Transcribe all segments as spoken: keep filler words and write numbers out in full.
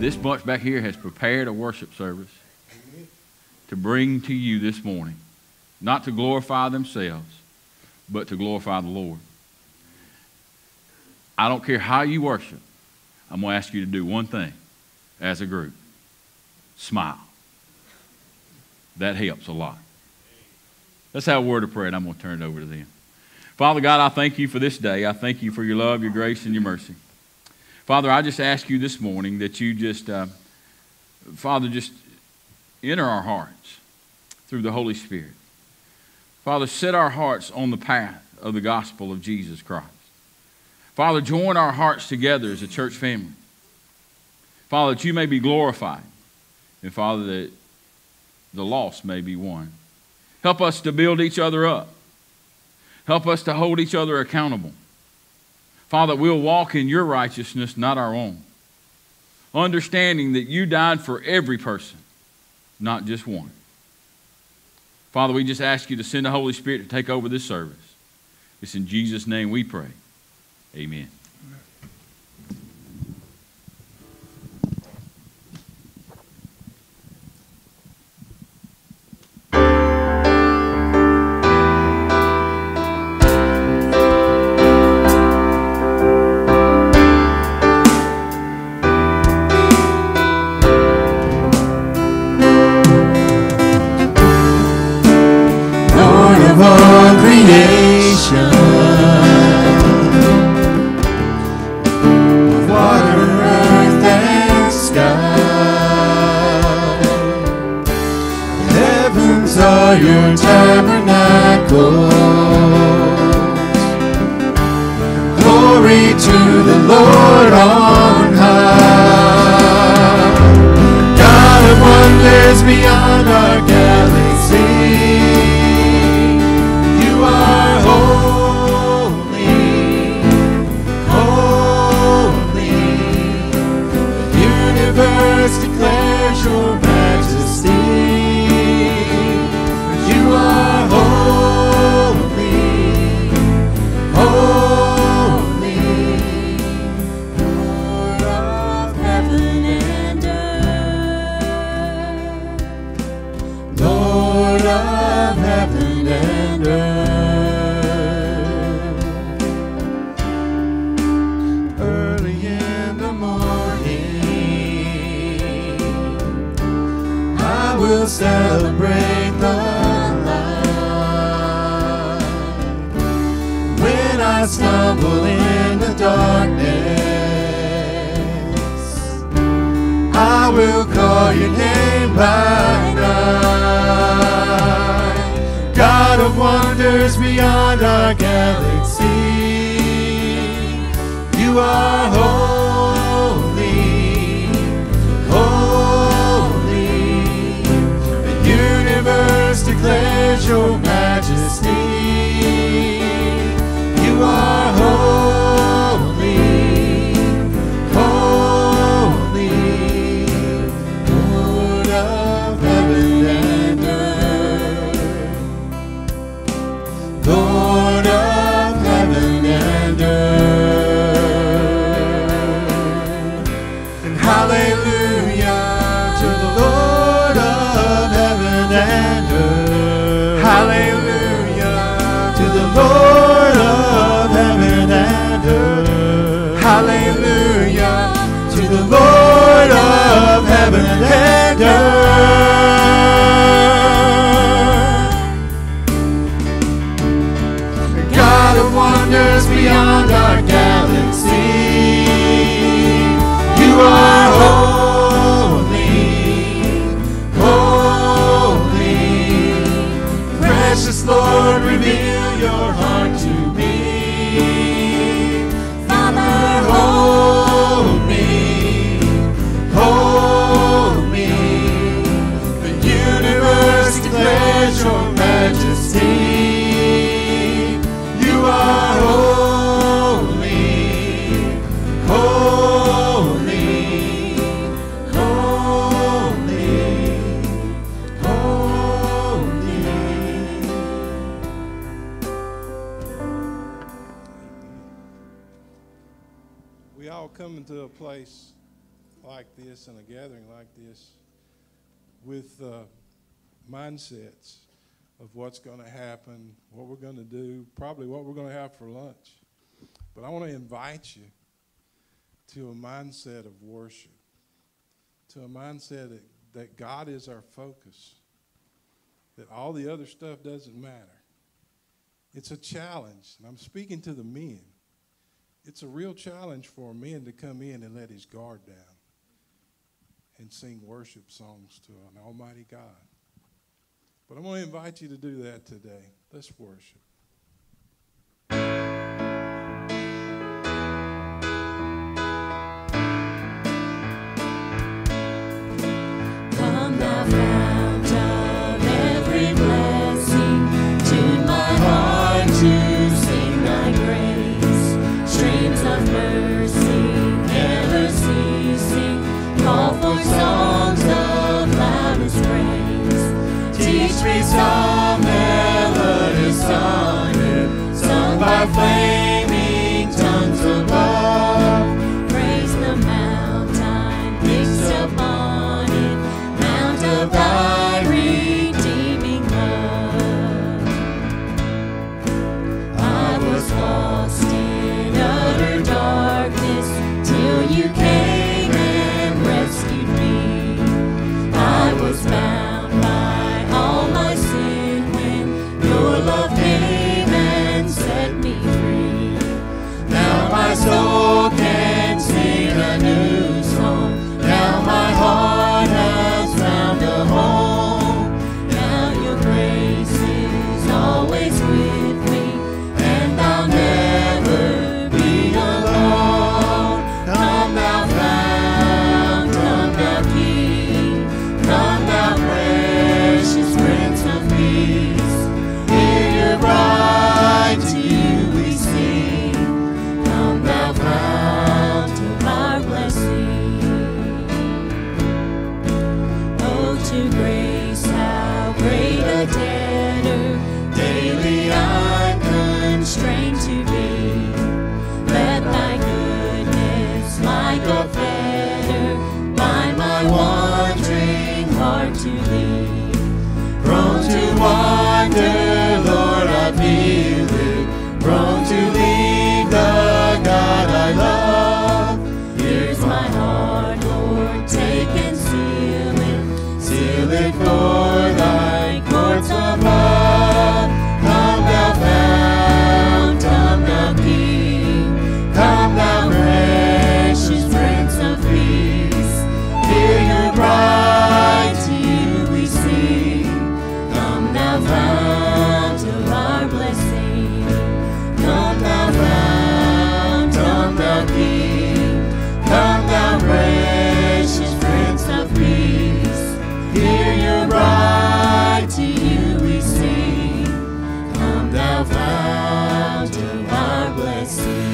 this bunch back here has prepared a worship service to bring to you this morning, not to glorify themselves, but to glorify the Lord. I don't care how you worship. I'm going to ask you to do one thing as a group. Smile. That helps a lot. Let's have a word of prayer, and I'm going to turn it over to them. Father God, I thank you for this day. I thank you for your love, your grace, and your mercy. Father, I just ask you this morning that you just, uh, Father, just enter our hearts through the Holy Spirit. Father, set our hearts on the path of the gospel of Jesus Christ. Father, join our hearts together as a church family. Father, that you may be glorified. And Father, that the lost may be won. Help us to build each other up. Help us to hold each other accountable. Father, we'll walk in your righteousness, not our own. Understanding that you died for every person, not just one. Father, we just ask you to send the Holy Spirit to take over this service. It's in Jesus' name we pray. Amen. like this and a gathering like this with uh, mindsets of what's going to happen, what we're going to do, probably what we're going to have for lunch. But I want to invite you to a mindset of worship, to a mindset that, that God is our focus, that all the other stuff doesn't matter. It's a challenge, and I'm speaking to the men. It's a real challenge for a man to come in and let his guard down and sing worship songs to an almighty God. But I'm going to invite you to do that today. Let's worship. Come thou fount of every blessing, tune my heart to sing thy grace. Streams of mercy never ceasing, call for songs of loudest praise. Teach me some melodious sonnet, sung by flaming tongues above. Praise the mountain, fixed upon it, mount of thy redeeming love. I was lost in utter darkness till you came and rescued me. I was bound by all my sin when your love came and set me free. Now my soul can sing a new song. Now my heart has found a home. Now your grace is always with me, and I'll never be alone. Come thou fount, come thou King, come thou precious Prince of Peace. Hear your bride, to you we sing. Come thou fount of our blessing. Oh, to grace, how great a debtor daily I'm constrained to be. Let thy goodness, like a fetter, bind my wandering heart to thee. Prone to wander, Lord, I feel it. Prone to leave the God I love. Here's my heart, Lord, take and seal it. Seal it for thy courts above. Come thou fount, come thou King, come thou precious Prince of Peace. Hear your bride, to you we sing. Come thou fount of our blessing. Come thou fount, come thou King, come thou precious Prince of Peace. Hear your bride, to you we sing. Come thou fount of our blessing.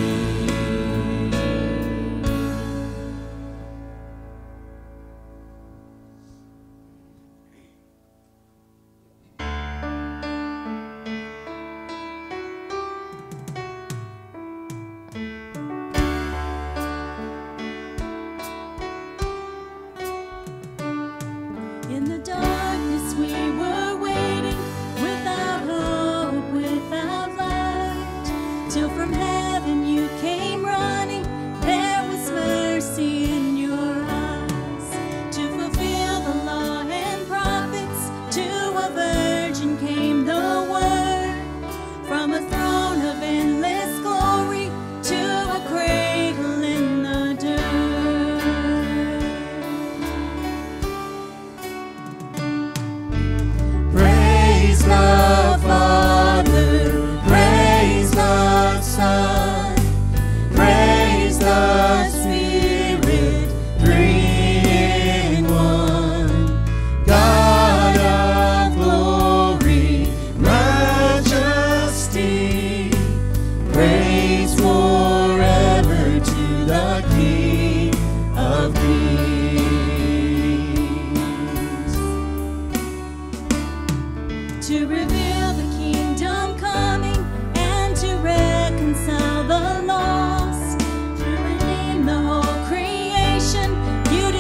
In the darkness we were waiting, without hope, without light, till from heaven you came running. There was mercy in your eyes. To fulfill the law and prophets, to a virgin came the word. From a throne of endless glory, to a cradle in the dirt. Praise the Father, praise the Son, praise the Spirit, three in one. God of glory, majesty, praise forever to the King of Kings. To reveal the kingdom coming and to reconcile the lost, to redeem the whole creation, you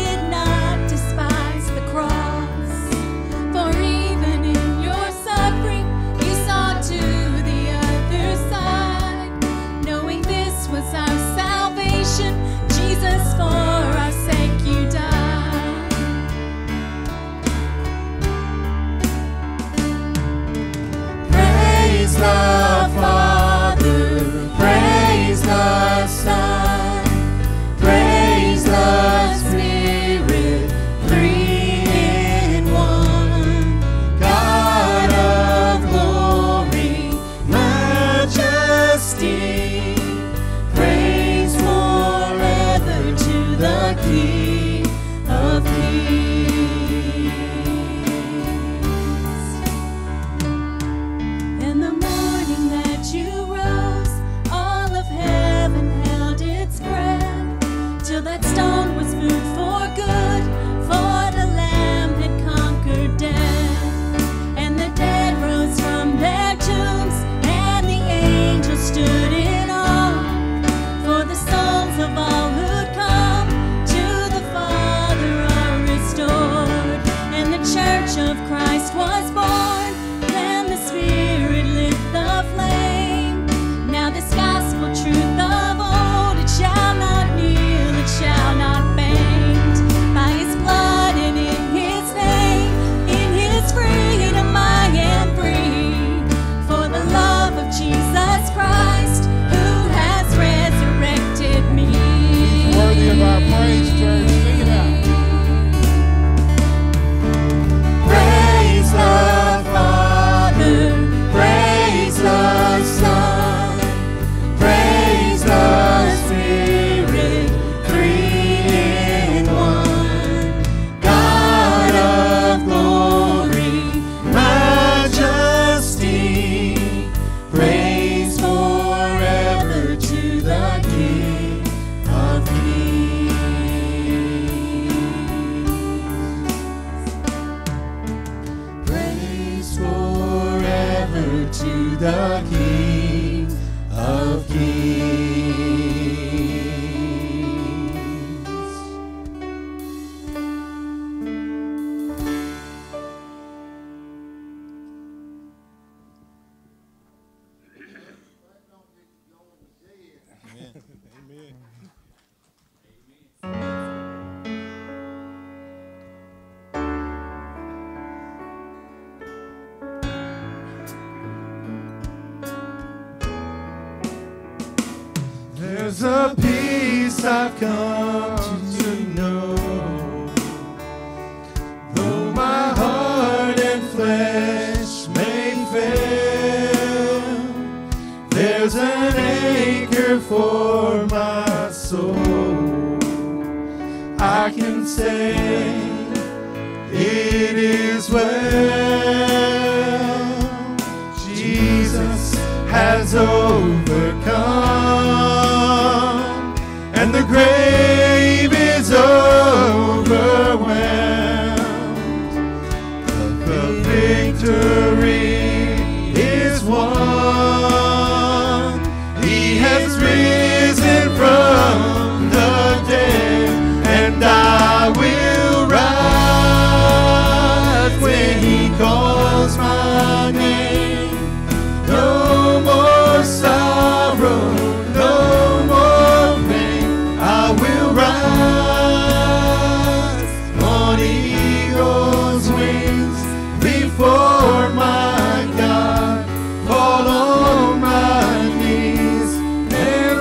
stood in awe, for the souls of all who'd come to the Father are restored, and the Church of Christ was born, and the Spirit lit the flame. Now this gospel truth of old, it shall not kneel, it shall not faint. By His blood and in His name, in His freedom I am free. For the love of Jesus Christ, who has resurrected me. He's worthy of our praise, church. Sing it out. Praise the Father, praise the Son, praise the Spirit, three in one. God of glory, majesty, praise forever to the King of Kings. Praise forever to the King of Kings. Amen. There's a peace I've come to know, though my heart and flesh may fail. There's an anchor for my soul. I can say it is well. Jesus has overcome, and the grave is overwhelmed. The victory is won. He has risen from the dead, and I will rise when He calls my name. No more sorrow, no more pain. I will rise on eagle's wings before my God. Fall on my knees and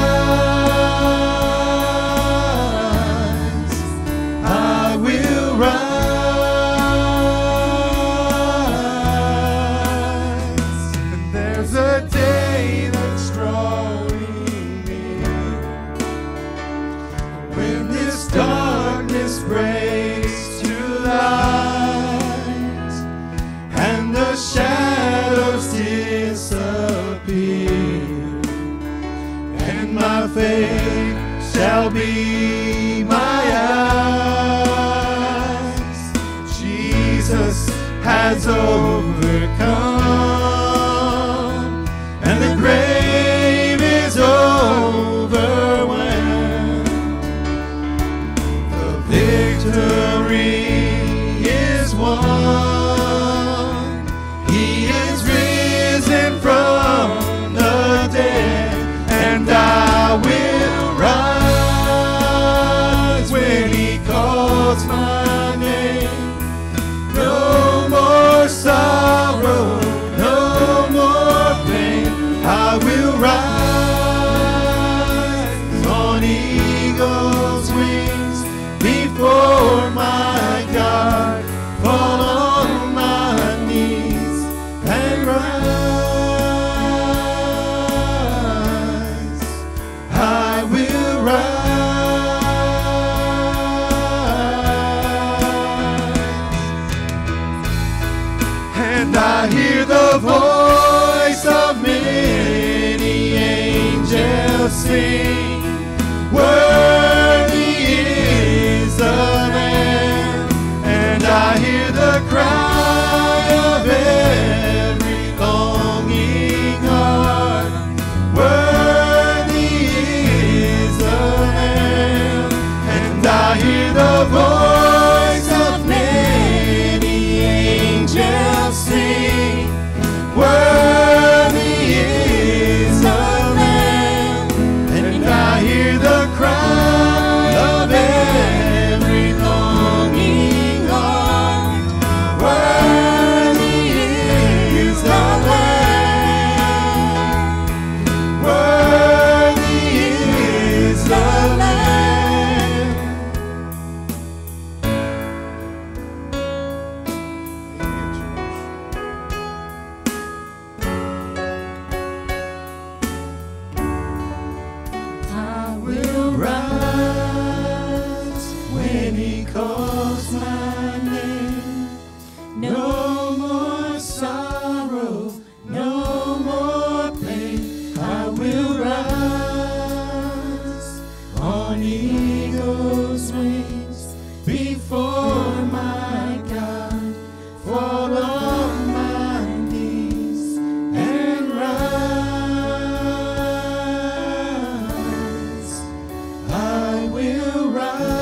rise. I will rise. And there's a day that's drawing near, when this darkness breaks to light, and the shadows disappear, and my faith shall be my eyes. Jesus has overcome, and the grave is overwhelmed. The victory is won. He is risen from the dead, and I will rise when He calls my name. No more sorrow, no more pain. I will rise on eagle's wings before my God. Fall on my knees and rise. I will rise. And I hear the voice of many angels sing, worthy is the Lamb. And I hear the cry of every longing heart, calls my name. No more sorrow, no more pain. I will rise on eagle's wings before my God, fall on my knees and rise. I will rise.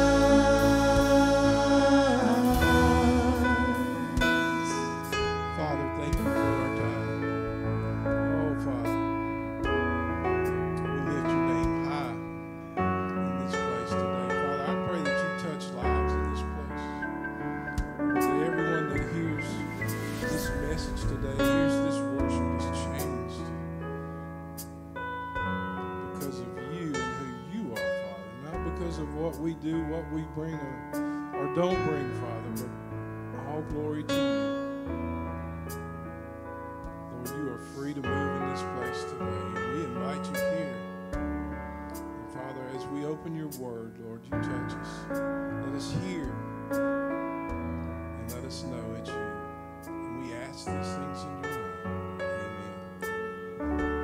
Father, thank you for our time. Oh, Father, we lift your name high in this place today. Father, I pray that you touch lives in this place. That everyone that hears this message today, hears this worship, is changed because of you and who you are, Father. Not because of what we do, what we bring or, or don't bring, Father, but all glory to you. Lord, you are free to move in this place today, and we invite you here. And Father, as we open your word, Lord, you touch us. Let us hear, and let us know it's you. And we ask these things in your name. Amen.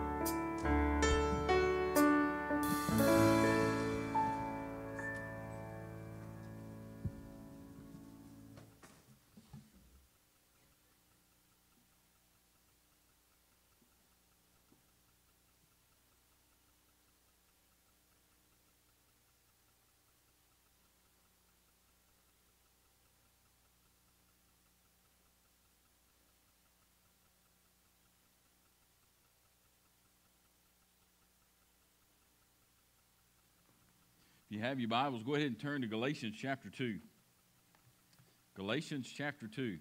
If you have your Bibles, go ahead and turn to Galatians chapter two. Galatians chapter two.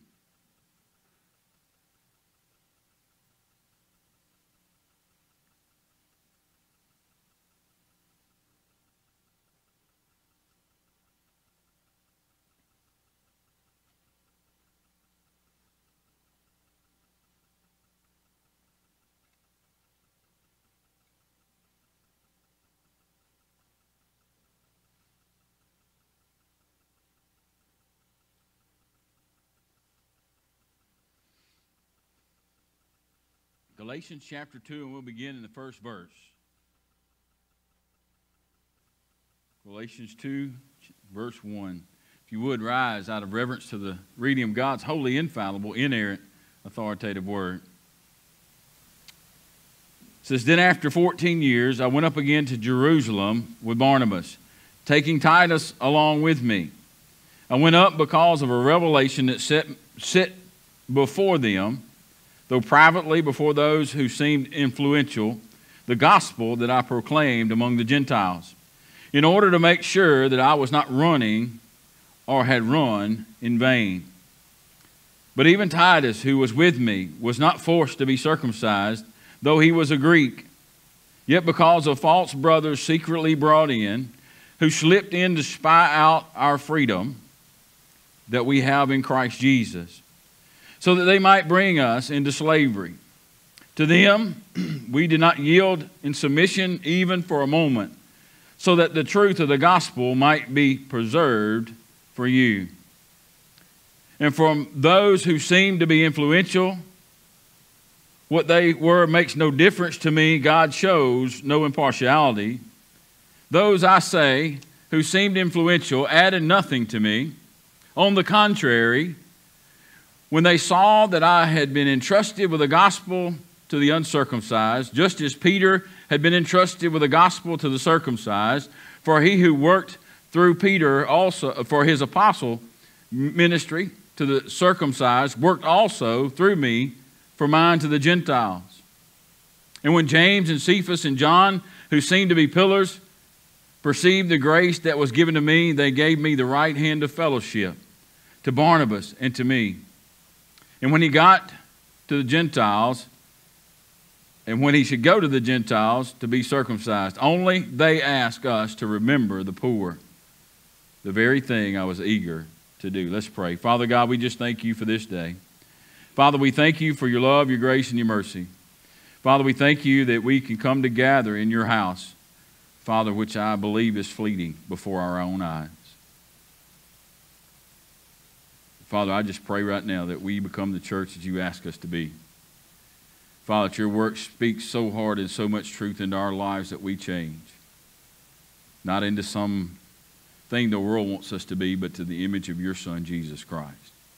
Galatians chapter two, and we'll begin in the first verse. Galatians two, verse one. If you would rise out of reverence to the reading of God's holy, infallible, inerrant, authoritative word. It says, Then after fourteen years, I went up again to Jerusalem with Barnabas, taking Titus along with me. I went up because of a revelation that set, set before them, though privately before those who seemed influential, the gospel that I proclaimed among the Gentiles, in order to make sure that I was not running or had run in vain. But even Titus, who was with me, was not forced to be circumcised, though he was a Greek. Yet because of false brothers secretly brought in, who slipped in to spy out our freedom that we have in Christ Jesus, so that they might bring us into slavery. To them we did not yield in submission even for a moment, so that the truth of the gospel might be preserved for you. And from those who seemed to be influential, what they were makes no difference to me. God shows no impartiality. Those, I say, who seemed influential added nothing to me. On the contrary, when they saw that I had been entrusted with the gospel to the uncircumcised, just as Peter had been entrusted with the gospel to the circumcised, for he who worked through Peter also for his apostle ministry to the circumcised worked also through me for mine to the Gentiles. And when James and Cephas and John, who seemed to be pillars, perceived the grace that was given to me, they gave me the right hand of fellowship to Barnabas and to me. And when he got to the Gentiles, and when he should go to the Gentiles to be circumcised, only they ask us to remember the poor, the very thing I was eager to do. Let's pray. Father God, we just thank you for this day. Father, we thank you for your love, your grace, and your mercy. Father, we thank you that we can come to gather in your house, Father, which I believe is fleeting before our own eyes. Father, I just pray right now that we become the church that you ask us to be. Father, that your work speaks so hard and so much truth into our lives that we change. Not into some thing the world wants us to be, but to the image of your Son, Jesus Christ.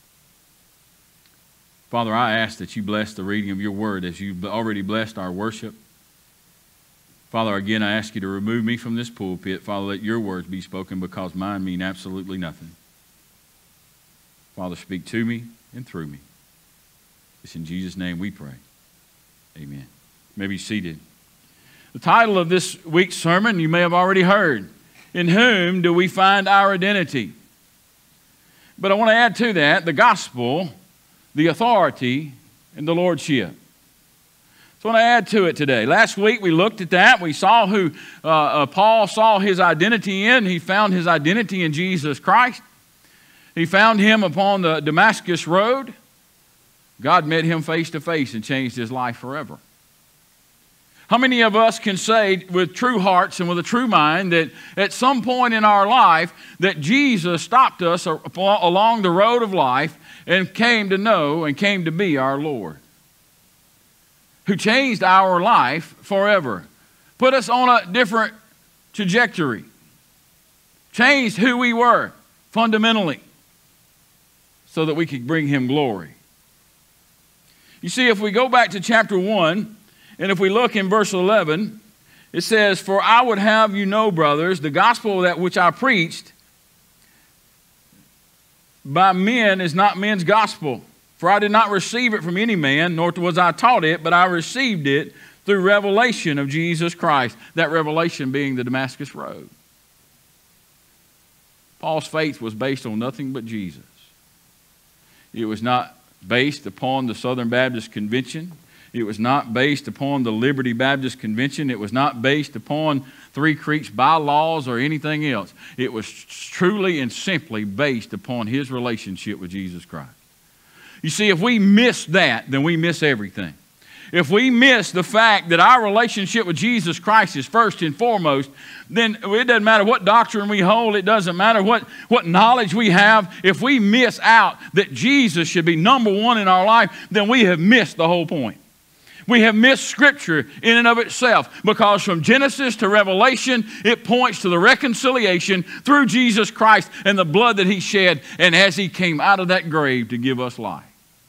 Father, I ask that you bless the reading of your word as you've already blessed our worship. Father, again, I ask you to remove me from this pulpit. Father, let your words be spoken because mine mean absolutely nothing. Father, speak to me and through me. It's in Jesus' name we pray. Amen. You may be seated. The title of this week's sermon you may have already heard. In whom do we find our identity? But I want to add to that the gospel, the authority, and the lordship. So I want to add to it today. Last week we looked at that. We saw who uh, uh, Paul saw his identity in. He found his identity in Jesus Christ. He found him upon the Damascus road. God met him face to face and changed his life forever. How many of us can say with true hearts and with a true mind that at some point in our life that Jesus stopped us along the road of life and came to know and came to be our Lord, who changed our life forever, put us on a different trajectory, changed who we were fundamentally so that we could bring him glory. You see, if we go back to chapter one, and if we look in verse eleven, it says, "For I would have you know, brothers, the gospel that which I preached by men is not men's gospel. For I did not receive it from any man, nor was I taught it, but I received it through revelation of Jesus Christ." That revelation being the Damascus road. Paul's faith was based on nothing but Jesus. It was not based upon the Southern Baptist Convention. It was not based upon the Liberty Baptist Convention. It was not based upon Three Creeks bylaws or anything else. It was truly and simply based upon his relationship with Jesus Christ. You see, if we miss that, then we miss everything. If we miss the fact that our relationship with Jesus Christ is first and foremost, then it doesn't matter what doctrine we hold. It doesn't matter what, what knowledge we have. If we miss out that Jesus should be number one in our life, then we have missed the whole point. We have missed Scripture in and of itself, because from Genesis to Revelation, it points to the reconciliation through Jesus Christ and the blood that he shed, and as he came out of that grave to give us life.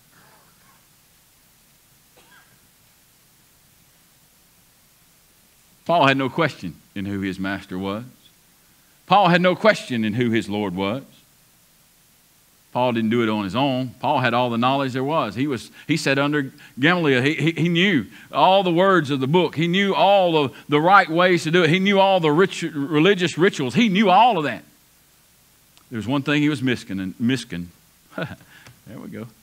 Paul had no question in who his master was. Paul had no question in who his Lord was. Paul didn't do it on his own. Paul had all the knowledge there was. He was he sat under Gamaliel. He, he, he knew all the words of the book. He knew all the, the right ways to do it. He knew all the rich, religious rituals. He knew all of that. There was one thing he was missing. And missing. There we go.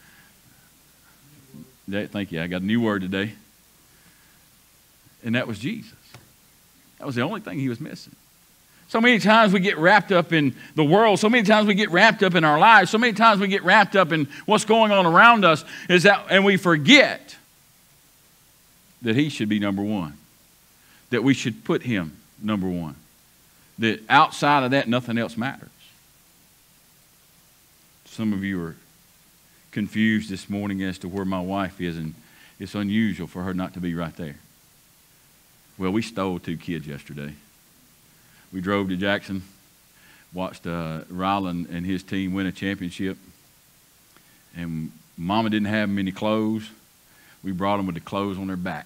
That, thank you. I got a new word today. And that was Jesus. That was the only thing he was missing. So many times we get wrapped up in the world. So many times we get wrapped up in our lives. So many times we get wrapped up in what's going on around us, is that, and we forget that he should be number one. That we should put him number one. That outside of that, nothing else matters. Some of you are confused this morning as to where my wife is, and it's unusual for her not to be right there. Well, we stole two kids yesterday. We drove to Jackson, watched uh, Rylan and his team win a championship. And Mama didn't have many clothes. We brought them with the clothes on their back.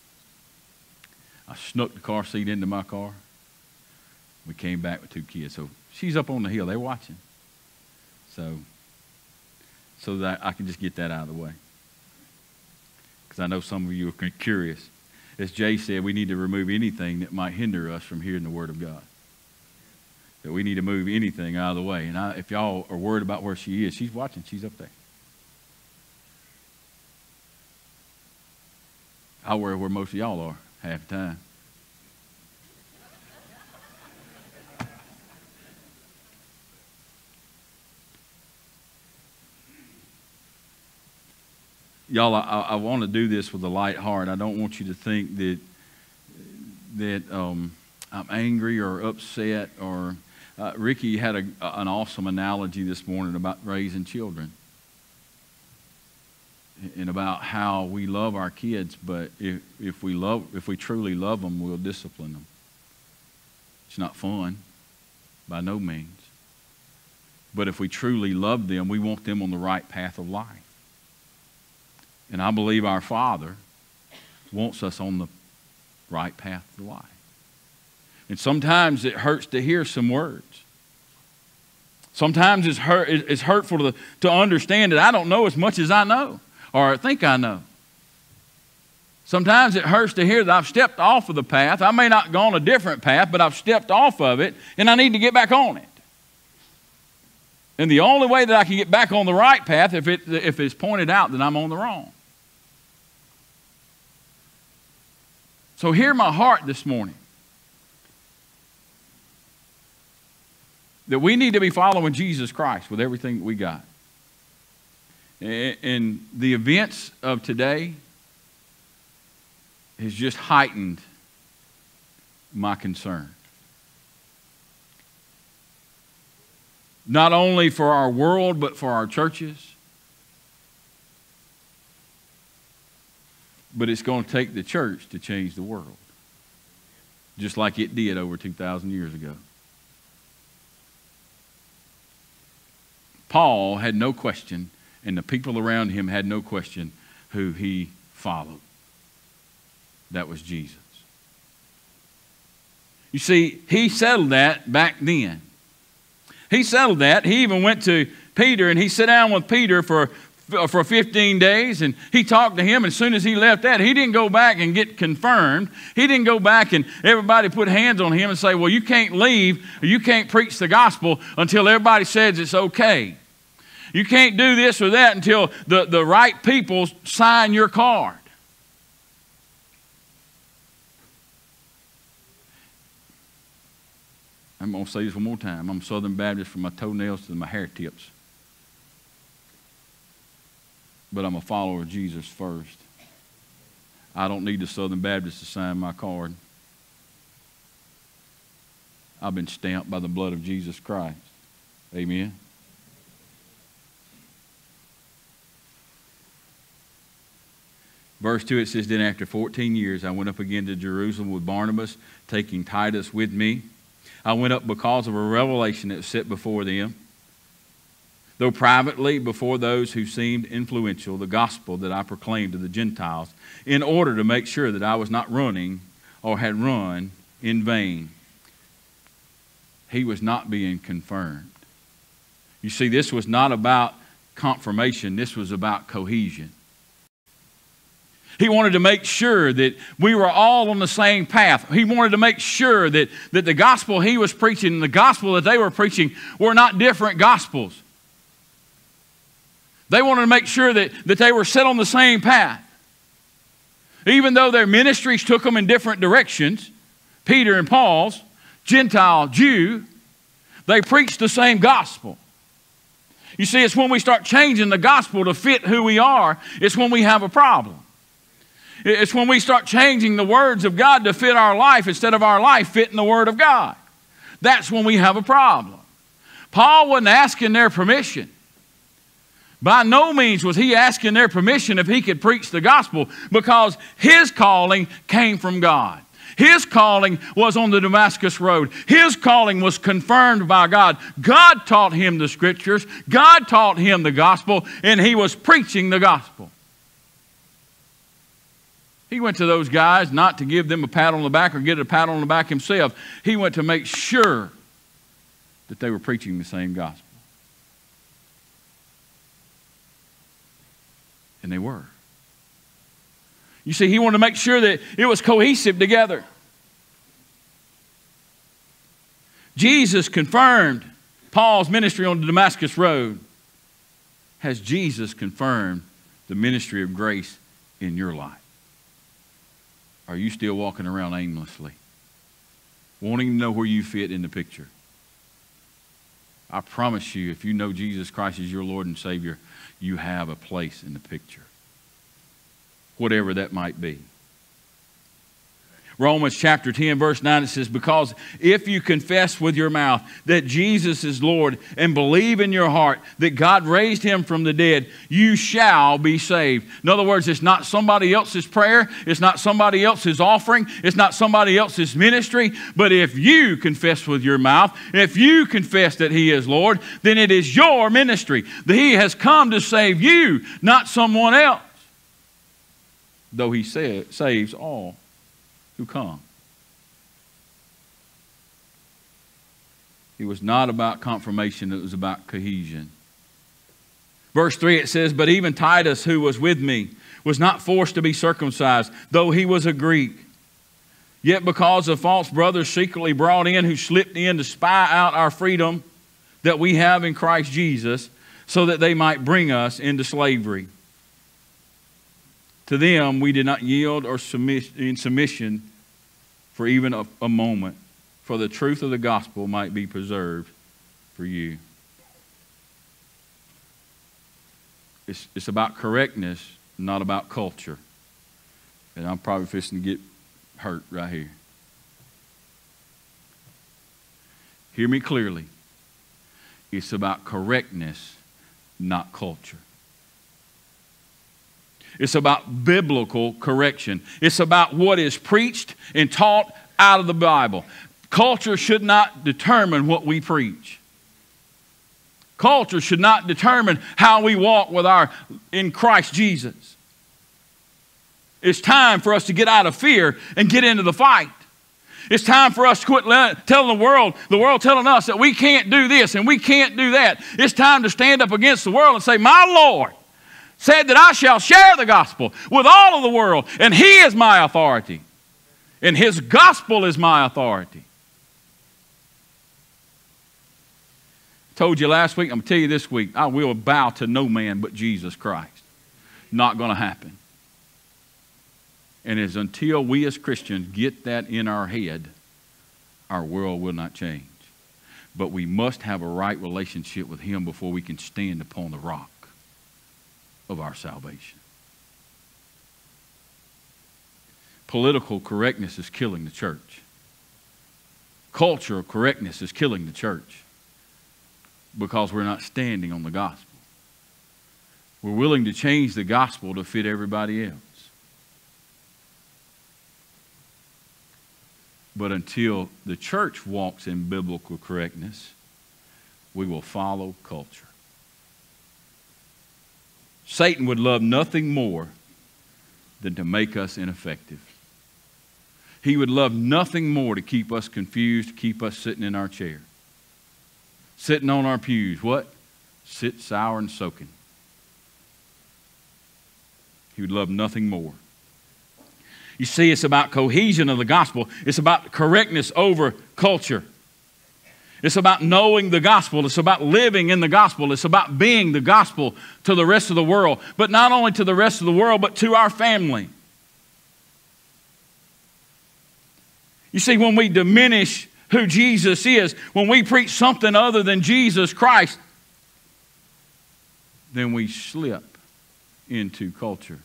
I snuck the car seat into my car. We came back with two kids. So she's up on the hill. They're watching. So, so that I can just get that out of the way. Because I know some of you are curious. As Jay said, we need to remove anything that might hinder us from hearing the Word of God. That we need to move anything out of the way. And I, if y'all are worried about where she is, she's watching. She's up there. I worry where most of y'all are half the time. Y'all, I, I want to do this with a light heart. I don't want you to think that that um, I'm angry or upset. Or uh, Ricky had a, an awesome analogy this morning about raising children. and about how we love our kids, but if, if we love, if we truly love them, we'll discipline them. It's not fun, by no means. But if we truly love them, we want them on the right path of life. And I believe our Father wants us on the right path of life. And sometimes it hurts to hear some words. Sometimes it's, hurt, it's hurtful to, to understand that I don't know as much as I know, or I think I know. Sometimes it hurts to hear that I've stepped off of the path. I may not go on a different path, but I've stepped off of it, and I need to get back on it. And the only way that I can get back on the right path if, it, if it's pointed out that I'm on the wrong. So hear my heart this morning. That we need to be following Jesus Christ with everything that we got. And the events of today has just heightened my concern. Not only for our world, but for our churches. But it's going to take the church to change the world. Just like it did over two thousand years ago. Paul had no question, and the people around him had no question who he followed. That was Jesus. You see, he settled that back then. He settled that. He even went to Peter, and he sat down with Peter for, for fifteen days, and he talked to him. And as soon as he left that, he didn't go back and get confirmed. He didn't go back and everybody put hands on him and say, well, you can't leave, or you can't preach the gospel until everybody says it's okay. You can't do this or that until the, the right people sign your card. I'm going to say this one more time. I'm Southern Baptist from my toenails to my hair tips. But I'm a follower of Jesus first. I don't need the Southern Baptist to sign my card. I've been stamped by the blood of Jesus Christ. Amen. Verse two, it says, then after fourteen years, I went up again to Jerusalem with Barnabas, taking Titus with me. I went up because of a revelation that was set before them. Though privately before those who seemed influential, the gospel that I proclaimed to the Gentiles, in order to make sure that I was not running or had run in vain. He was not being confirmed. You see, this was not about confirmation. This was about cohesion. He wanted to make sure that we were all on the same path. He wanted to make sure that, that the gospel he was preaching and the gospel that they were preaching were not different gospels. They wanted to make sure that, that they were set on the same path. Even though their ministries took them in different directions, Peter and Paul's, Gentile, Jew, they preached the same gospel. You see, it's when we start changing the gospel to fit who we are, it's when we have a problem. It's when we start changing the words of God to fit our life instead of our life fitting the Word of God. That's when we have a problem. Paul wasn't asking their permission. By no means was he asking their permission if he could preach the gospel, because his calling came from God. His calling was on the Damascus Road. His calling was confirmed by God. God taught him the Scriptures. God taught him the gospel, and he was preaching the gospel. He went to those guys not to give them a pat on the back or get a pat on the back himself. He went to make sure that they were preaching the same gospel. And they were. You see, he wanted to make sure that it was cohesive together. Jesus confirmed Paul's ministry on the Damascus Road. Has Jesus confirmed the ministry of grace in your life? Are you still walking around aimlessly, wanting to know where you fit in the picture? I promise you, if you know Jesus Christ as your Lord and Savior, you have a place in the picture, whatever that might be. Romans chapter ten, verse nine, it says, because if you confess with your mouth that Jesus is Lord and believe in your heart that God raised him from the dead, you shall be saved. In other words, it's not somebody else's prayer. It's not somebody else's offering. It's not somebody else's ministry. But if you confess with your mouth, if you confess that he is Lord, then it is your ministry. That he has come to save you, not someone else. Though he sa- saves all who come. It was not about confirmation, it was about cohesion. Verse three, it says, but even Titus, who was with me, was not forced to be circumcised, though he was a Greek. Yet because of false brothers secretly brought in, who slipped in to spy out our freedom that we have in Christ Jesus, so that they might bring us into slavery. To them we did not yield or submit in submission for even a, a moment, for the truth of the gospel might be preserved for you. It's, it's about correctness, not about culture. And I'm probably fixing to get hurt right here. Hear me clearly. It's about correctness, not culture. It's about biblical correction. It's about what is preached and taught out of the Bible. Culture should not determine what we preach. Culture should not determine how we walk with our in Christ Jesus. It's time for us to get out of fear and get into the fight. It's time for us to quit telling the world, the world telling us that we can't do this and we can't do that. It's time to stand up against the world and say, my Lord said that I shall share the gospel with all of the world, and he is my authority. And his gospel is my authority. I told you last week, I'm going to tell you this week, I will bow to no man but Jesus Christ. Not going to happen. And it's until we as Christians get that in our head, our world will not change. But we must have a right relationship with him before we can stand upon the rock of our salvation. Political correctness is killing the church. Cultural correctness is killing the church because we're not standing on the gospel. We're willing to change the gospel to fit everybody else. But until the church walks in biblical correctness, we will follow culture. Satan would love nothing more than to make us ineffective. He would love nothing more to keep us confused, to keep us sitting in our chair. Sitting on our pews. What? Sit sour and soaking. He would love nothing more. You see, it's about cohesion of the gospel. It's about correctness over culture. It's about knowing the gospel. It's about living in the gospel. It's about being the gospel to the rest of the world. But not only to the rest of the world, but to our family. You see, when we diminish who Jesus is, when we preach something other than Jesus Christ, then we slip into culture.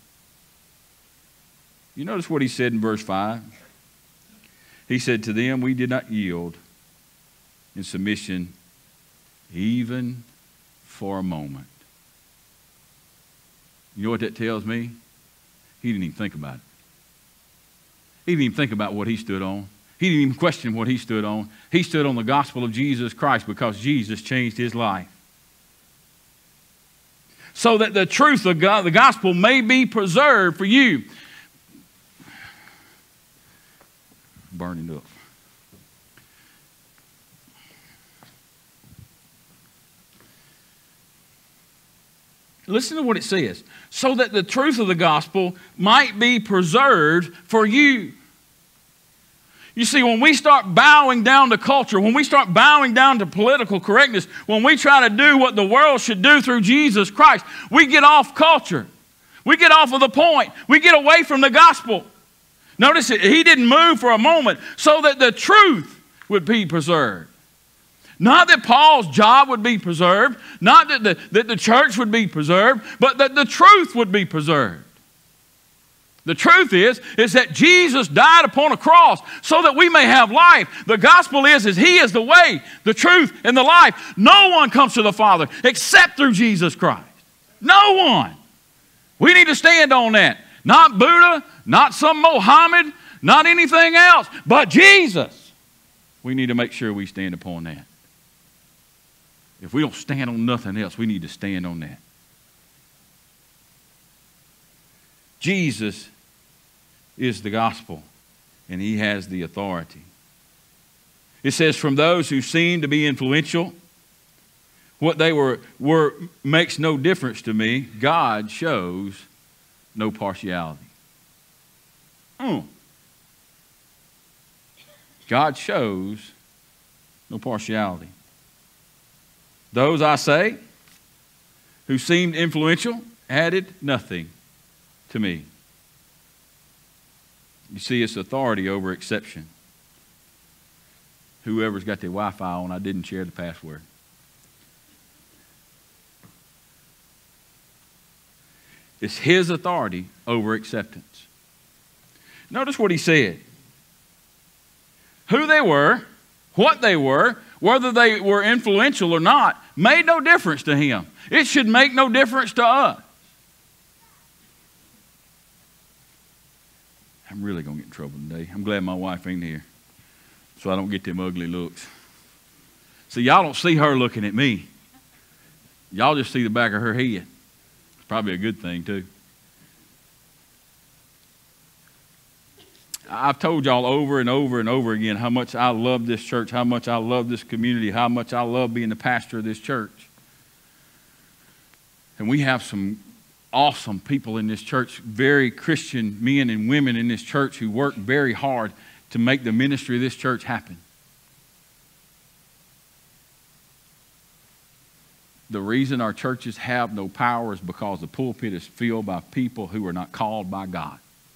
You notice what he said in verse five? He said, to them we did not yield in submission even for a moment. You know what that tells me? He didn't even think about it. He didn't even think about what he stood on. He didn't even question what he stood on. He stood on the gospel of Jesus Christ because Jesus changed his life. So that the truth of God, the gospel may be preserved for you. Burning up. Listen to what it says. So that the truth of the gospel might be preserved for you. You see, when we start bowing down to culture, when we start bowing down to political correctness, when we try to do what the world should do through Jesus Christ, we get off culture. We get off of the point. We get away from the gospel. Notice it, he didn't move for a moment so that the truth would be preserved. Not that Paul's job would be preserved, not that the, that the church would be preserved, but that the truth would be preserved. The truth is, is that Jesus died upon a cross so that we may have life. The gospel is, is He is the way, the truth, and the life. No one comes to the Father except through Jesus Christ. No one. We need to stand on that. Not Buddha, not some Mohammed, not anything else, but Jesus. We need to make sure we stand upon that. If we don't stand on nothing else, we need to stand on that. Jesus is the gospel, and He has the authority. It says, from those who seem to be influential, what they were, were makes no difference to me. God shows no partiality. Mm. God shows no partiality. Those, I say, who seemed influential added nothing to me. You see, it's authority over exception. Whoever's got their Wi-Fi on, I didn't share the password. It's His authority over acceptance. Notice what He said. Who they were, what they were, whether they were influential or not, made no difference to Him. It should make no difference to us. I'm really going to get in trouble today. I'm glad my wife ain't here, so I don't get them ugly looks. See, y'all don't see her looking at me. Y'all just see the back of her head. It's probably a good thing, too. I've told y'all over and over and over again how much I love this church, how much I love this community, how much I love being the pastor of this church. And we have some awesome people in this church, very Christian men and women in this church who work very hard to make the ministry of this church happen. The reason our churches have no power is because the pulpit is filled by people who are not called by God.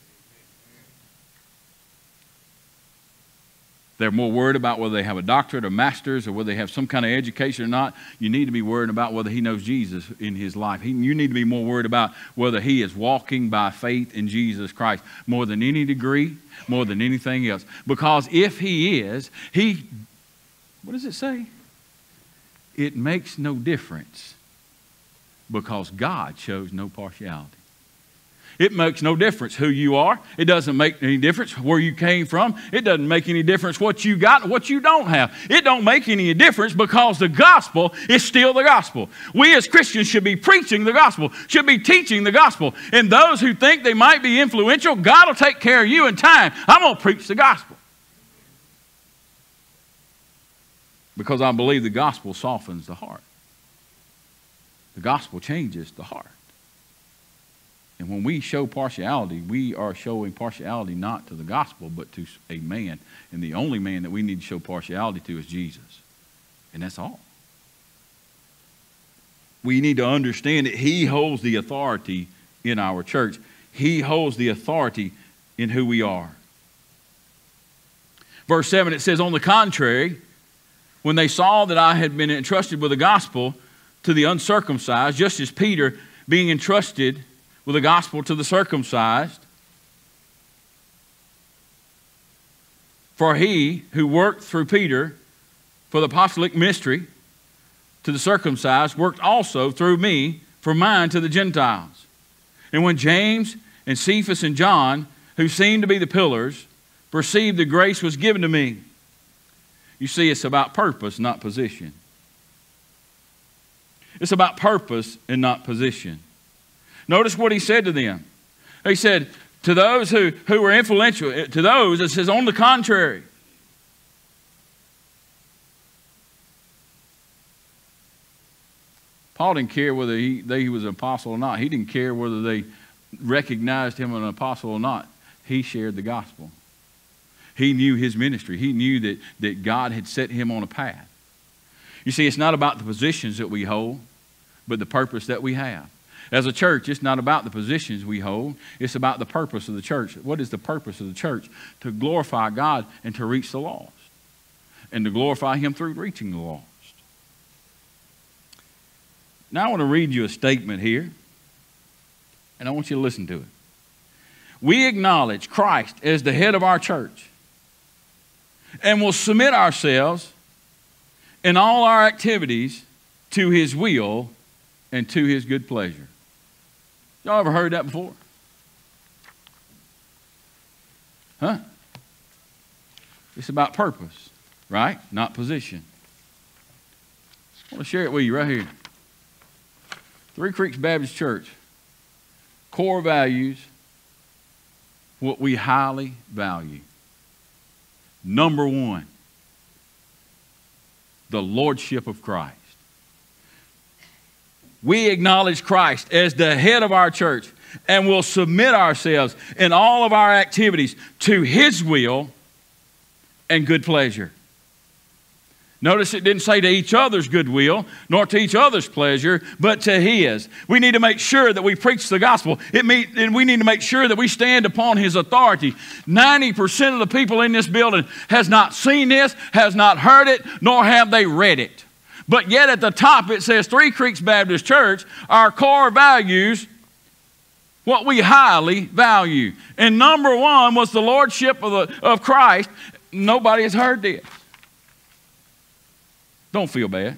They're more worried about whether they have a doctorate or master's or whether they have some kind of education or not. You need to be worried about whether he knows Jesus in his life. He, you need to be more worried about whether he is walking by faith in Jesus Christ more than any degree, more than anything else. Because if he is, he, what does it say? It makes no difference because God shows no partiality. It makes no difference who you are. It doesn't make any difference where you came from. It doesn't make any difference what you got and what you don't have. It don't make any difference because the gospel is still the gospel. We as Christians should be preaching the gospel, should be teaching the gospel. And those who think they might be influential, God will take care of you in time. I'm going to preach the gospel. Because I believe the gospel softens the heart. The gospel changes the heart. And when we show partiality, we are showing partiality not to the gospel, but to a man. And the only man that we need to show partiality to is Jesus. And that's all. We need to understand that he holds the authority in our church. He holds the authority in who we are. Verse seven, it says, on the contrary, when they saw that I had been entrusted with the gospel to the uncircumcised, just as Peter being entrusted with the gospel to the circumcised. For he who worked through Peter for the apostolic mystery to the circumcised worked also through me for mine to the Gentiles. And when James and Cephas and John, who seemed to be the pillars, perceived the grace was given to me. You see, it's about purpose, not position. It's about purpose and not position. Notice what he said to them. He said, to those who, who were influential, to those, it says, on the contrary. Paul didn't care whether he, they, he was an apostle or not. He didn't care whether they recognized him as an apostle or not. He shared the gospel. He knew his ministry. He knew that, that God had set him on a path. You see, it's not about the positions that we hold, but the purpose that we have. As a church, it's not about the positions we hold. It's about the purpose of the church. What is the purpose of the church? To glorify God and to reach the lost. And to glorify him through reaching the lost. Now I want to read you a statement here. And I want you to listen to it. we acknowledge Christ as the head of our church and will submit ourselves in all our activities to His will and to His good pleasure. Y'all ever heard that before? Huh? It's about purpose, right? Not position. I want to share it with you right here. Three Creeks Baptist Church. Core values, what we highly value. Number one, the Lordship of Christ. We acknowledge Christ as the head of our church and will submit ourselves in all of our activities to His will and good pleasure. Notice it didn't say to each other's good will, nor to each other's pleasure, but to His. We need to make sure that we preach the gospel. It mean, and we need to make sure that we stand upon His authority. ninety percent of the people in this building has not seen this, has not heard it, nor have they read it. But yet at the top it says Three Creeks Baptist Church, our core values, what we highly value. And number one was the Lordship of, the, of Christ. Nobody has heard this. Don't feel bad.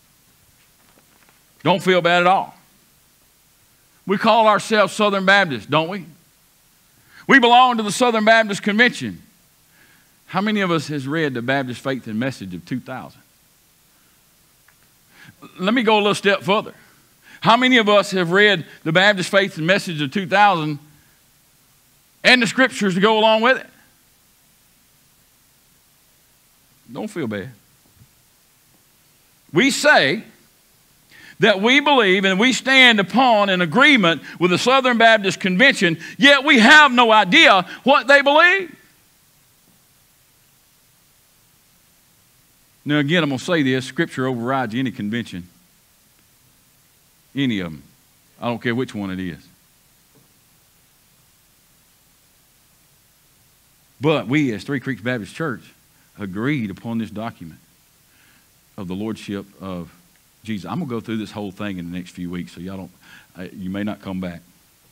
Don't feel bad at all. We call ourselves Southern Baptists, don't we? We belong to the Southern Baptist Convention. How many of us has read the Baptist Faith and Message of two thousand? Let me go a little step further. How many of us have read the Baptist Faith and Message of two thousand and the scriptures to go along with it? Don't feel bad. We say that we believe and we stand upon an agreement with the Southern Baptist Convention, yet we have no idea what they believe. Now again, I'm going to say this, Scripture overrides any convention. Any of them. I don't care which one it is. But we as Three Creeks Baptist Church agreed upon this document of the Lordship of Jesus. I'm going to go through this whole thing in the next few weeks, so y'all don't, uh, you may not come back.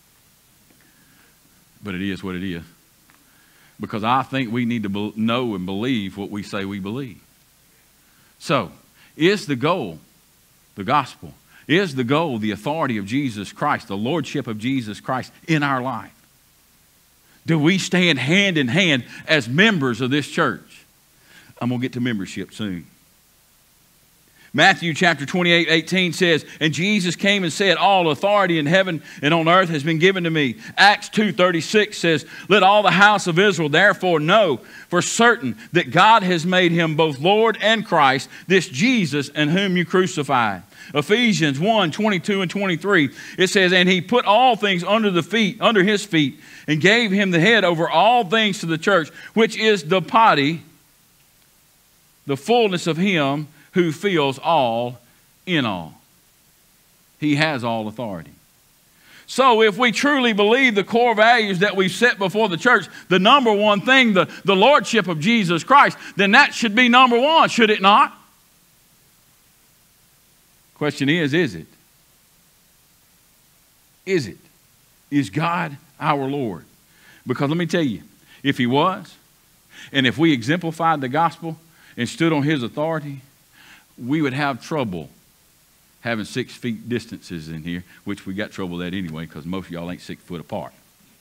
But it is what it is. Because I think we need to be- know and believe what we say we believe. So, is the goal the gospel? Is the goal the authority of Jesus Christ, the Lordship of Jesus Christ in our life? Do we stand hand in hand as members of this church? I'm going to get to membership soon. Matthew chapter twenty-eight, eighteen says, and Jesus came and said, all authority in heaven and on earth has been given to me. Acts two thirty-six says, let all the house of Israel therefore know for certain that God has made him both Lord and Christ, this Jesus in whom you crucified. Ephesians one, twenty-two and twenty-three, it says, and he put all things under the feet, under his feet, and gave him the head over all things to the church, which is the body, the fullness of him who fills all in all. He has all authority. So if we truly believe the core values that we've set before the church, the number one thing, the, the Lordship of Jesus Christ, then that should be number one, should it not? Question is, is it? Is it? Is God our Lord? Because let me tell you, if he was, and if we exemplified the gospel and stood on his authority, we would have trouble having six feet distances in here, which we got trouble with that anyway because most of y'all ain't six foot apart.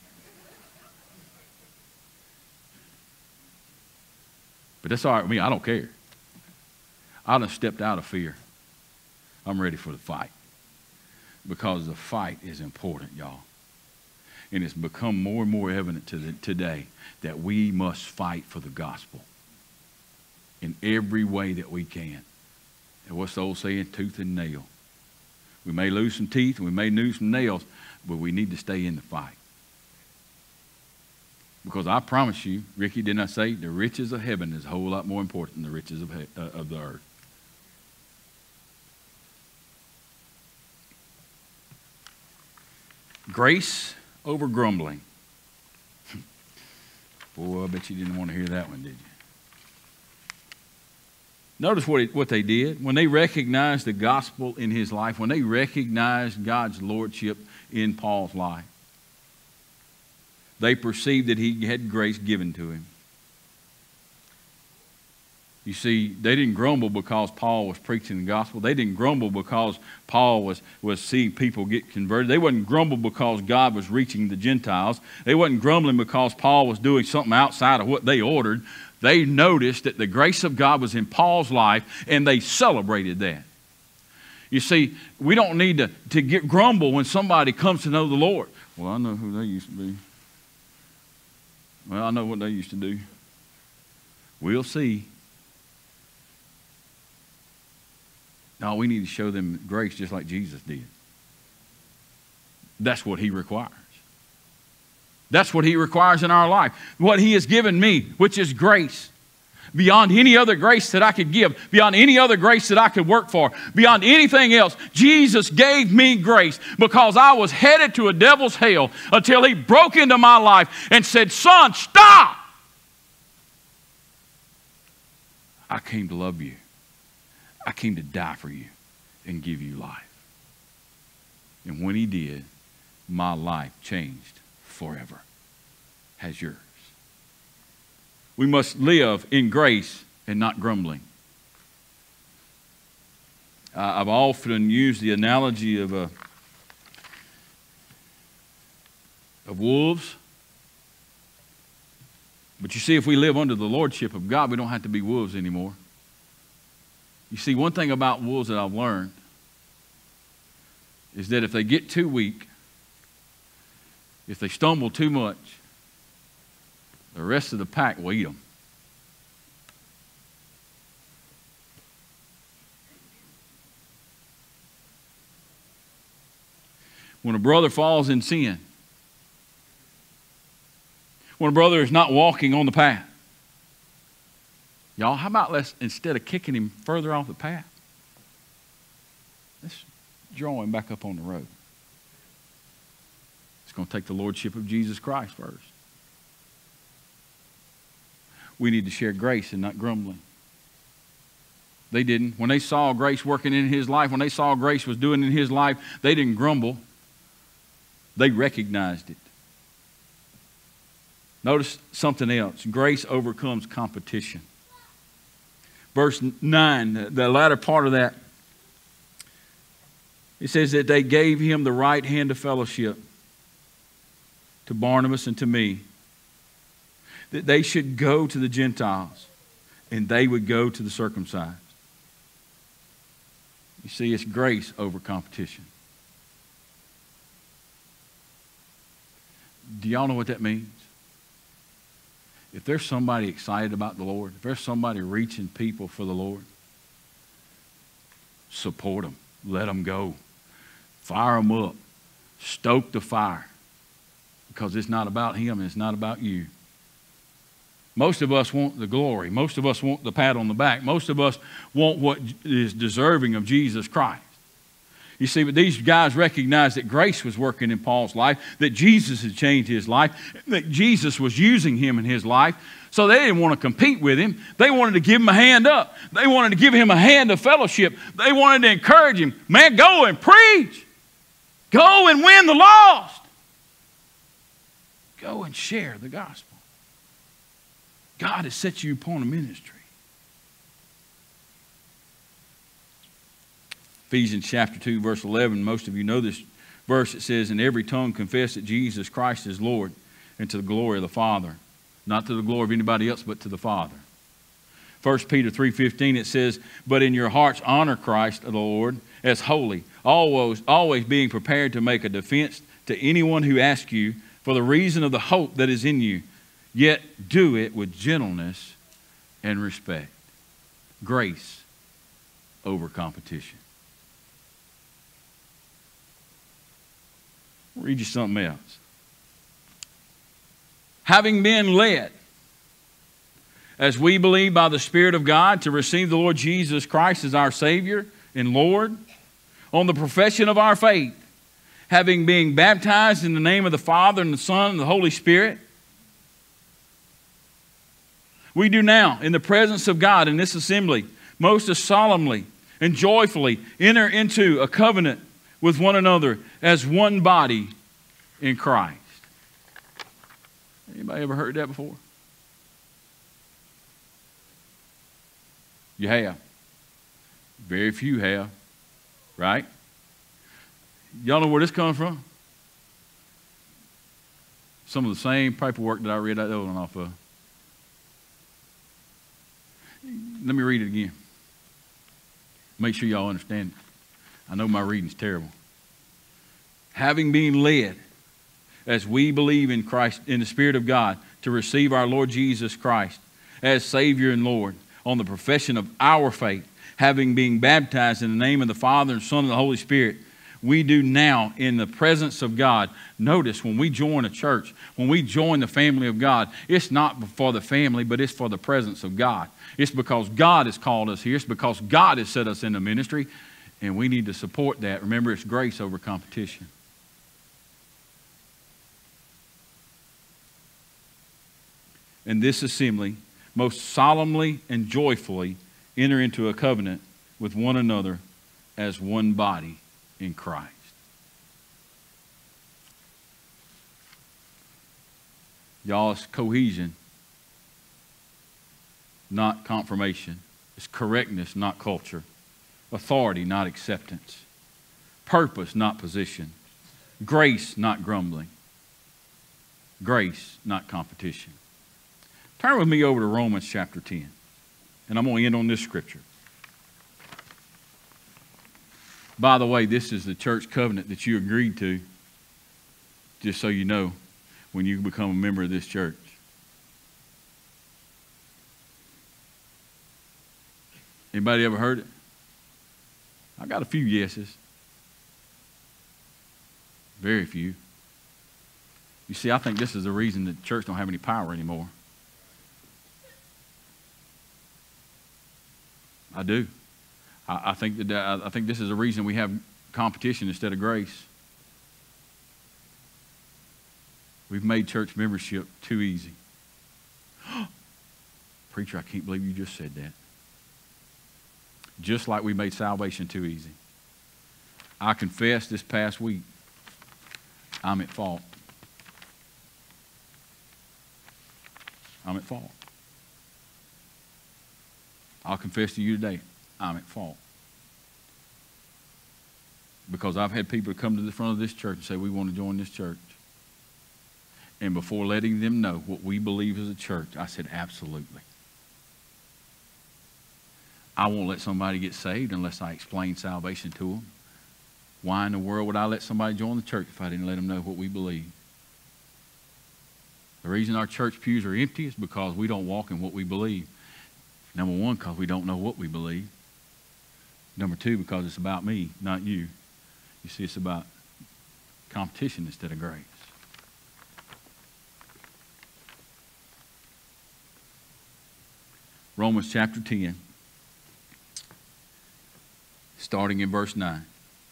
But that's all right with me. I don't care. I done stepped out of fear. I'm ready for the fight because the fight is important, y'all. And it's become more and more evident to the, today that we must fight for the gospel in every way that we can. And what's the old saying? Tooth and nail. We may lose some teeth and we may lose some nails, but we need to stay in the fight. Because I promise you, Ricky, didn't I say, the riches of heaven is a whole lot more important than the riches of, he- uh, of the earth. Grace over grumbling. Boy, I bet you didn't want to hear that one, did you? Notice what, it, what they did. When they recognized the gospel in his life, when they recognized God's lordship in Paul's life, They perceived that he had grace given to him. You see, they didn't grumble because Paul was preaching the gospel. They didn't grumble because Paul was, was seeing people get converted. They wouldn't grumble because God was reaching the Gentiles. They wasn't grumbling because Paul was doing something outside of what they ordered. They noticed that the grace of God was in Paul's life, and they celebrated that. You see, we don't need to, to get grumble when somebody comes to know the Lord. Well, I know who they used to be. Well, I know what they used to do. We'll see. No, we need to show them grace just like Jesus did. That's what he requires. That's what he requires in our life. What he has given me, which is grace. Beyond any other grace that I could give, beyond any other grace that I could work for, beyond anything else, Jesus gave me grace because I was headed to a devil's hell until he broke into my life and said, son, stop! I came to love you. I came to die for you and give you life. And when he did, my life changed forever. Has yours. We must live in grace and not grumbling. Uh, I've often used the analogy of, a, of wolves. But you see, if we live under the lordship of God, we don't have to be wolves anymore. You see, one thing about wolves that I've learned is that if they get too weak, if they stumble too much, the rest of the pack will eat them. When a brother falls in sin, when a brother is not walking on the path, y'all, how about let's, instead of kicking him further off the path, let's draw him back up on the road. It's going to take the lordship of Jesus Christ first. We need to share grace and not grumbling. They didn't. When they saw grace working in his life, when they saw grace was doing in his life, they didn't grumble. They recognized it. Notice something else. Grace overcomes competition. Verse nine, the latter part of that, it says that they gave him the right hand of fellowship to Barnabas and to me, that they should go to the Gentiles and they would go to the circumcised. You see, it's grace over competition. Do y'all know what that means? If there's somebody excited about the Lord, if there's somebody reaching people for the Lord, support them. Let them go. Fire them up. Stoke the fire. Because it's not about him and it's not about you. Most of us want the glory. Most of us want the pat on the back. Most of us want what is deserving of Jesus Christ. You see, but these guys recognized that grace was working in Paul's life, that Jesus had changed his life, that Jesus was using him in his life. So they didn't want to compete with him. They wanted to give him a hand up. They wanted to give him a hand of fellowship. They wanted to encourage him. Man, go and preach. Go and win the lost. Go and share the gospel. God has set you upon a ministry. Ephesians chapter two, verse eleven, most of you know this verse. It says, "And every tongue confess that Jesus Christ is Lord, and to the glory of the Father." Not to the glory of anybody else, but to the Father. First Peter three fifteen, it says, "But in your hearts honor Christ the Lord as holy, always, always being prepared to make a defense to anyone who asks you for the reason of the hope that is in you. Yet do it with gentleness and respect." Grace over competition. I'll read you something else. Having been led, as we believe by the Spirit of God, to receive the Lord Jesus Christ as our Savior and Lord, on the profession of our faith, having been baptized in the name of the Father and the Son and the Holy Spirit, we do now, in the presence of God in this assembly, most solemnly and joyfully enter into a covenant with one another as one body in Christ. Anybody ever heard that before? You have. Very few have, right? Y'all know where this comes from? Some of the same paperwork that I read that one off of. Let me read it again. Make sure y'all understand it. I know my reading's terrible. Having been led, as we believe in Christ, in the Spirit of God, to receive our Lord Jesus Christ as Savior and Lord, on the profession of our faith, having been baptized in the name of the Father and Son and the Holy Spirit, we do now in the presence of God. Notice when we join a church, when we join the family of God, it's not for the family, but it's for the presence of God. It's because God has called us here. It's because God has set us in the ministry, and we need to support that. Remember, it's grace over competition. And this assembly most solemnly and joyfully enter into a covenant with one another as one body in Christ. Y'all, it's cohesion, not confirmation. It's correctness, not culture. Authority, not acceptance. Purpose, not position. Grace, not grumbling. Grace, not competition. Turn with me over to Romans chapter ten. And I'm going to end on this scripture. By the way, this is the church covenant that you agreed to, just so you know, when you become a member of this church. Anybody ever heard it? I got a few yeses. Very few. You see, I think this is the reason that the church don't have any power anymore. I do. I, I think that I think this is the reason we have competition instead of grace. We've made church membership too easy. Preacher, I can't believe you just said that. Just like we made salvation too easy. I confessed this past week, I'm at fault. I'm at fault. I'll confess to you today, I'm at fault. Because I've had people come to the front of this church and say, we want to join this church. And before letting them know what we believe as a church, I said, absolutely. I won't let somebody get saved unless I explain salvation to them. Why in the world would I let somebody join the church if I didn't let them know what we believe? The reason our church pews are empty is because we don't walk in what we believe. Number one, because we don't know what we believe. Number two, because it's about me, not you. You see, it's about competition instead of grace. Romans chapter ten, starting in verse nine.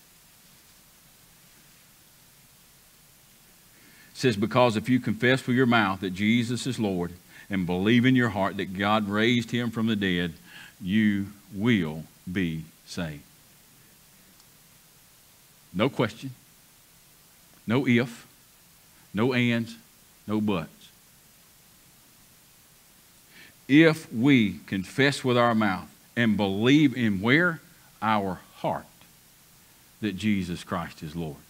It says, because if you confess with your mouth that Jesus is Lord and believe in your heart that God raised him from the dead, you will be saved. No question, no if, no ands, no buts. If we confess with our mouth and believe in where? Our heart, that Jesus Christ is Lord,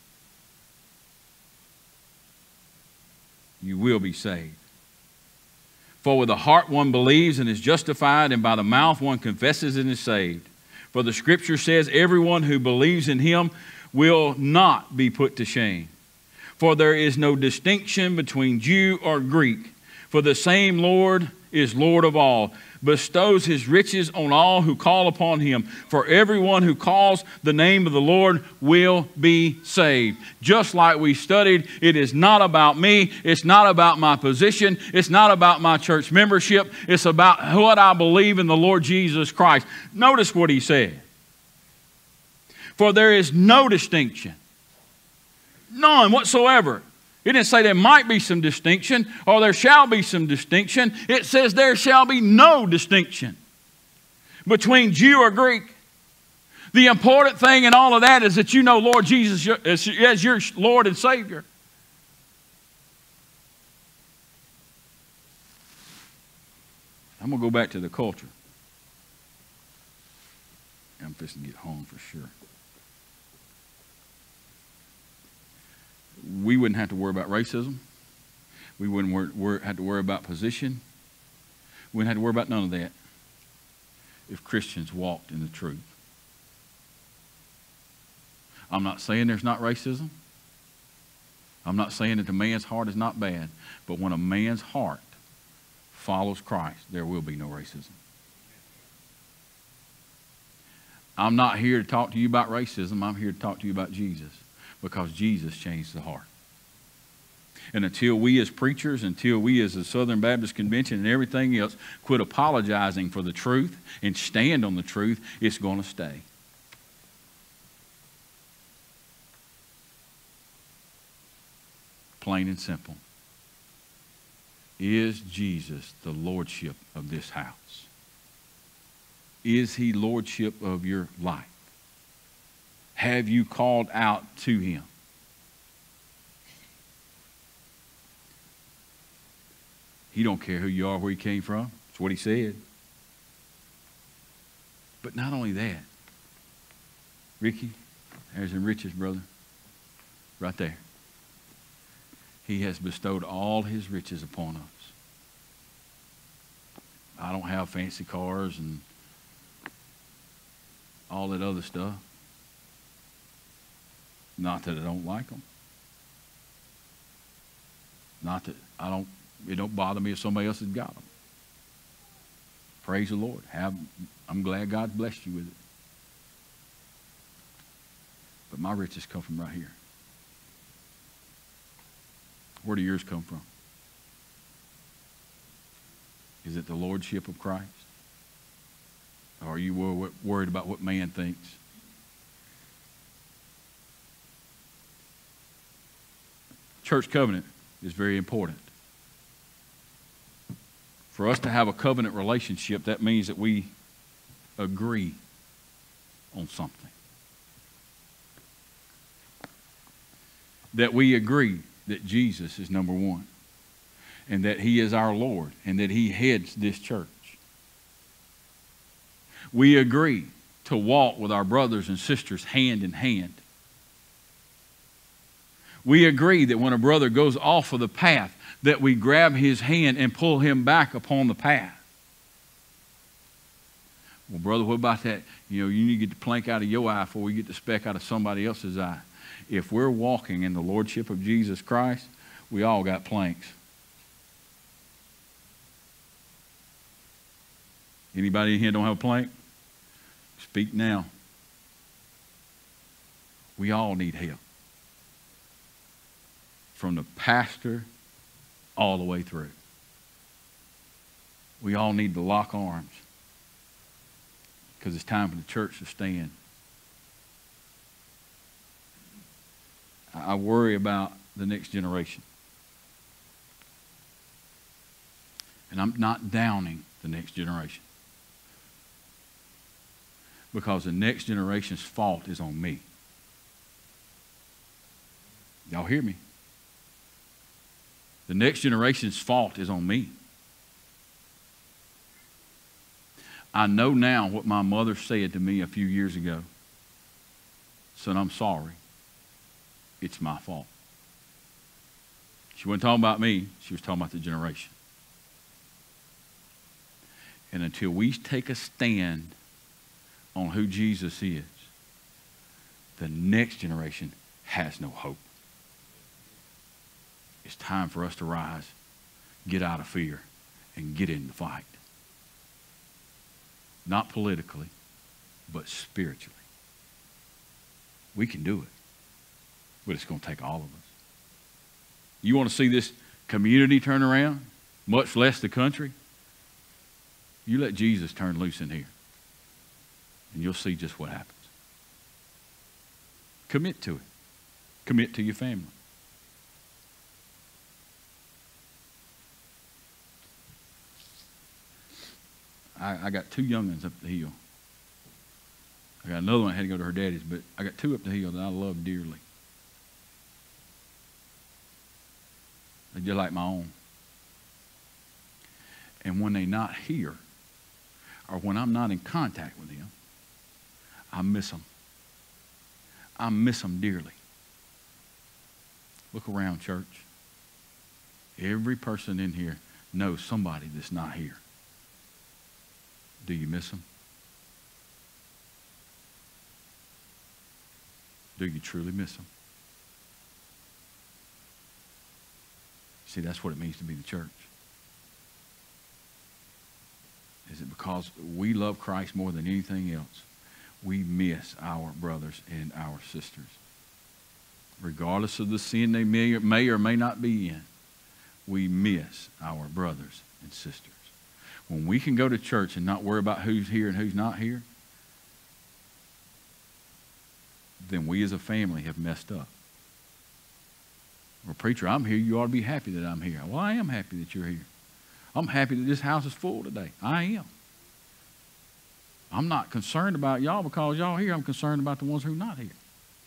you will be saved. For with the heart one believes and is justified, and by the mouth one confesses and is saved. For the scripture says, everyone who believes in him will not be put to shame. For there is no distinction between Jew or Greek, for the same Lord is Lord of all, bestows his riches on all who call upon him. For everyone who calls the name of the Lord will be saved. Just like we studied, it is not about me. It's not about my position. It's not about my church membership. It's about what I believe in the Lord Jesus Christ. Notice what he said. For there is no distinction. None whatsoever. It didn't say there might be some distinction or there shall be some distinction. It says there shall be no distinction between Jew or Greek. The important thing in all of that is that you know Lord Jesus as your Lord and Savior. I'm going to go back to the culture. I'm fixing to get home for sure. We wouldn't have to worry about racism. We wouldn't wor- wor- have to worry about position. We wouldn't have to worry about none of that if Christians walked in the truth. I'm not saying there's not racism. I'm not saying that a man's heart is not bad. But when a man's heart follows Christ, there will be no racism. I'm not here to talk to you about racism. I'm here to talk to you about Jesus, because Jesus changed the heart. And until we as preachers, until we as the Southern Baptist Convention and everything else quit apologizing for the truth and stand on the truth, it's going to stay. Plain and simple. Is Jesus the lordship of this house? Is he lordship of your life? Have you called out to him? He don't care who you are, where you came from. That's what he said. But not only that, Ricky, there's in riches, brother, right there. He has bestowed all his riches upon us. I don't have fancy cars and all that other stuff. Not that I don't like them. Not that I don't, it don't bother me if somebody else has got them. Praise the Lord. Have, I'm glad God blessed you with it. But my riches come from right here. Where do yours come from? Is it the lordship of Christ? Or are you wor- worried about what man thinks? Church covenant is very important. For us to have a covenant relationship, that means that we agree on something. That we agree that Jesus is number one, and that he is our Lord, and that he heads this church. We agree to walk with our brothers and sisters hand in hand. We agree that when a brother goes off of the path, that we grab his hand and pull him back upon the path. Well, brother, what about that? You know, you need to get the plank out of your eye before we get the speck out of somebody else's eye. If we're walking in the lordship of Jesus Christ, we all got planks. Anybody in here don't have a plank? Speak now. We all need help. From the pastor all the way through. We all need to lock arms, because it's time for the church to stand. I worry about the next generation. And I'm not downing the next generation, because the next generation's fault is on me. Y'all hear me? The next generation's fault is on me. I know now what my mother said to me a few years ago. Son, I'm sorry. It's my fault. She wasn't talking about me. She was talking about the generation. And until we take a stand on who Jesus is, the next generation has no hope. It's time for us to rise, get out of fear, and get in the fight. Not politically, but spiritually. We can do it, but it's going to take all of us. You want to see this community turn around, much less the country? You let Jesus turn loose in here, and you'll see just what happens. Commit to it. Commit to your family. I, I got two young ones up the hill. I got another one that had to go to her daddy's, but I got two up the hill that I love dearly. They're just like my own. And when they're not here, or when I'm not in contact with them, I miss them. I miss them dearly. Look around, church. Every person in here knows somebody that's not here. Do you miss them? Do you truly miss them? See, that's what it means to be the church. Is it because we love Christ more than anything else? We miss our brothers and our sisters. Regardless of the sin they may or, may or may not be in, we miss our brothers and sisters. When we can go to church and not worry about who's here and who's not here, then we as a family have messed up. Well, preacher, I'm here. You ought to be happy that I'm here. Well, I am happy that you're here. I'm happy that this house is full today. I am. I'm not concerned about y'all because y'all here. I'm concerned about the ones who are not here.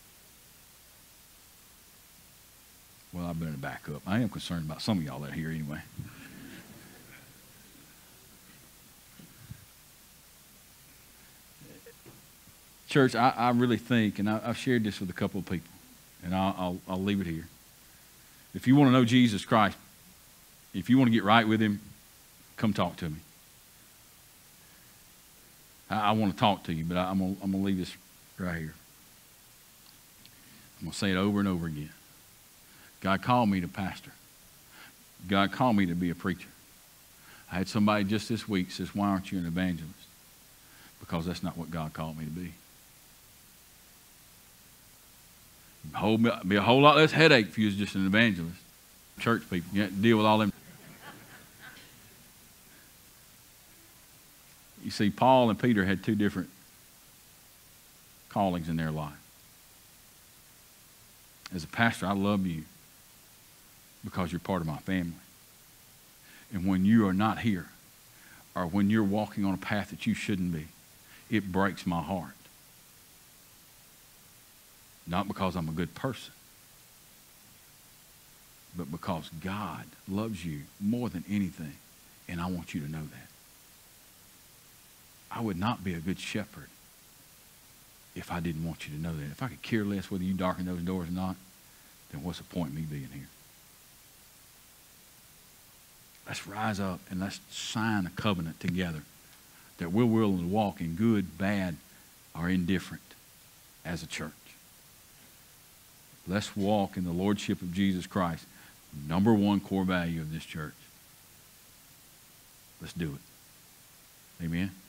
Well, I better back up. I am concerned about some of y'all that are here anyway. Church, I, I really think, and I, I've shared this with a couple of people, and I'll, I'll, I'll leave it here. If you want to know Jesus Christ, if you want to get right with him, come talk to me. I, I want to talk to you, but I, I'm going I'm to leave this right here. I'm going to say it over and over again. God called me to pastor. God called me to be a preacher. I had somebody just this week says, why aren't you an evangelist? Because that's not what God called me to be. Whole, be a whole lot less headache if you was just an evangelist. Church people, you have to deal with all them. You see, Paul and Peter had two different callings in their life. As a pastor, I love you because you're part of my family. And when you are not here, or when you're walking on a path that you shouldn't be, it breaks my heart. Not because I'm a good person, but because God loves you more than anything, and I want you to know that. I would not be a good shepherd if I didn't want you to know that. If I could care less whether you darken those doors or not, then what's the point of me being here? Let's rise up and let's sign a covenant together that we're willing to walk in good, bad, or indifferent as a church. Let's walk in the lordship of Jesus Christ, number one core value of this church. Let's do it. Amen.